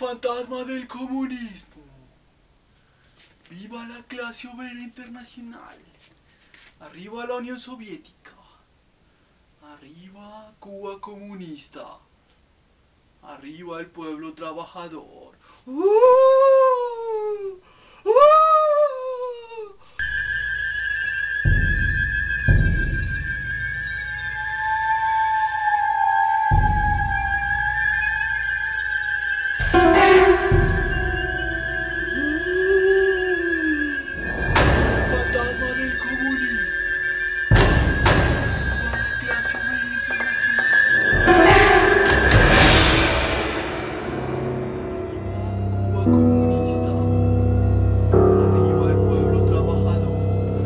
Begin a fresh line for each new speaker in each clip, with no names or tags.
fantasma del comunismo. Viva la clase obrera internacional. Arriba la Unión Soviética. Arriba Cuba comunista. Arriba el pueblo trabajador. Fantasma del comunismo. Viva la clase obrera internacional. Cuba comunista. Arriba el pueblo trabajador.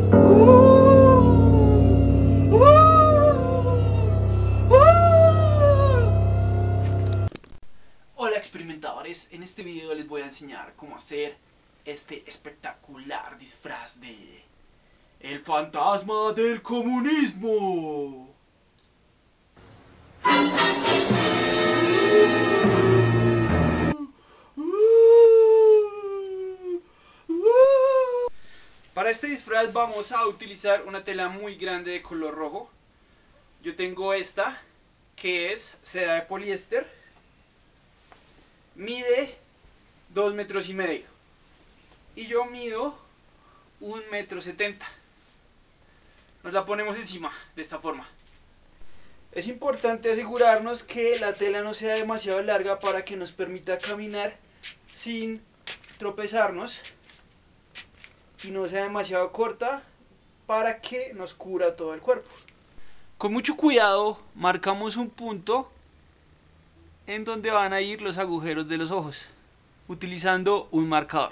Hola experimentadores, en este video les voy a enseñar cómo hacer este espectacular disfraz de el fantasma del comunismo. Para este disfraz vamos a utilizar una tela muy grande de color rojo. Yo tengo esta, que es seda de poliéster. Mide 2,5 metros. Y yo mido 1,70 m. Nos la ponemos encima, de esta forma. Es importante asegurarnos que la tela no sea demasiado larga para que nos permita caminar sin tropezarnos. Y no sea demasiado corta para que nos cubra todo el cuerpo. Con mucho cuidado marcamos un punto en donde van a ir los agujeros de los ojos, utilizando un marcador.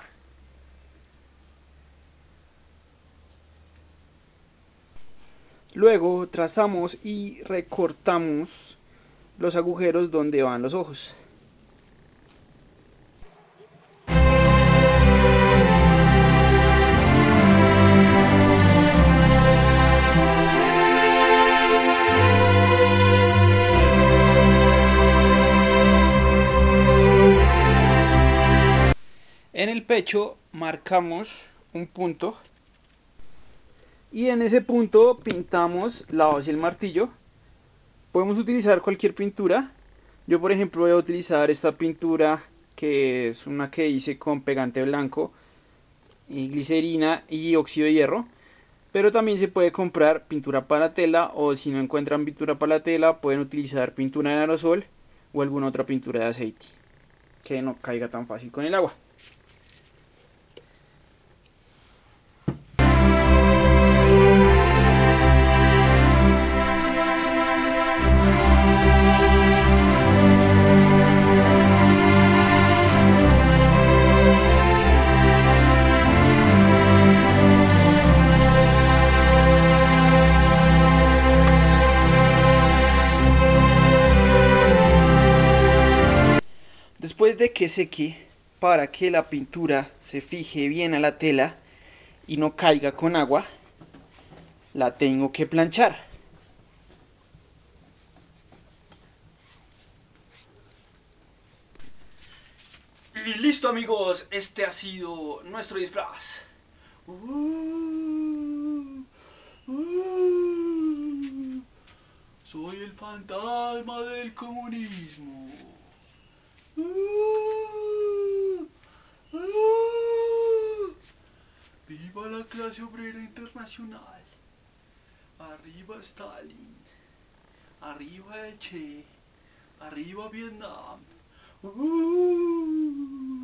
Luego trazamos y recortamos los agujeros donde van los ojos. En el pecho marcamos un punto y en ese punto pintamos la hoz y el martillo. Podemos utilizar cualquier pintura. Yo por ejemplo voy a utilizar esta pintura, que es una que hice con pegante blanco y glicerina y óxido de hierro. Pero también se puede comprar pintura para tela, o si no encuentran pintura para la tela pueden utilizar pintura en aerosol o alguna otra pintura de aceite que no caiga tan fácil con el agua. Después de que seque, para que la pintura se fije bien a la tela y no caiga con agua, la tengo que planchar. Y listo amigos, este ha sido nuestro disfraz. Soy el fantasma del comunismo. Viva la clase obrera internacional. Arriba Stalin. Arriba el Che. Arriba Vietnam.